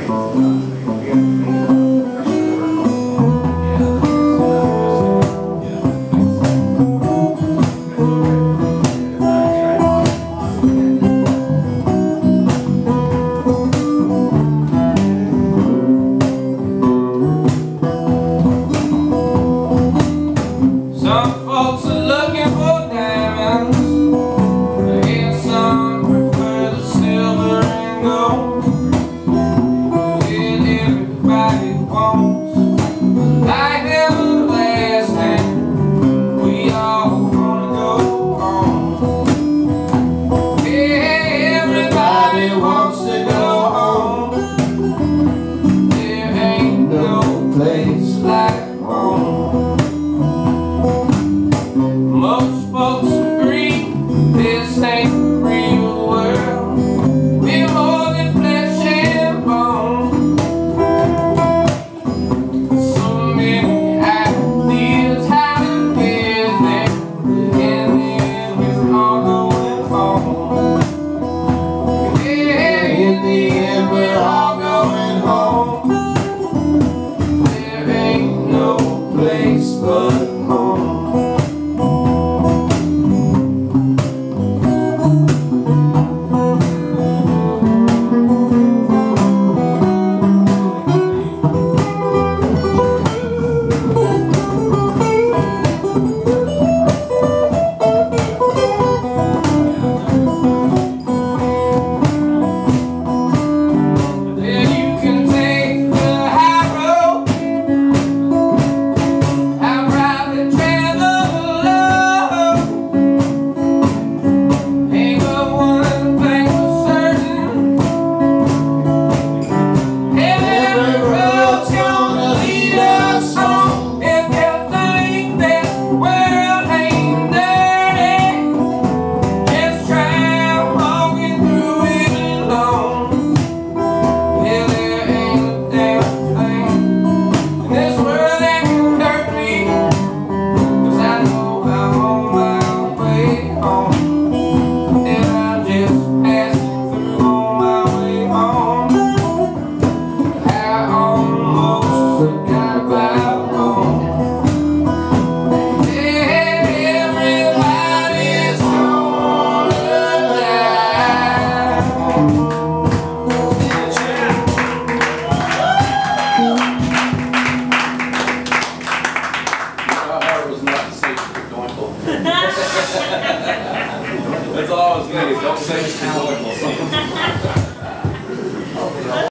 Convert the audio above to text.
Some folks are looking for diamonds, and some prefer the silver and gold. And everybody wants life everlasting. We all wanna go home. Yeah, everybody wants to go home. There ain't no place like home. Most folks agree this ain't the real world. We're more than flesh and bone. So many ideas how to get there, but in the end we're all going home. Yeah, in the end we're all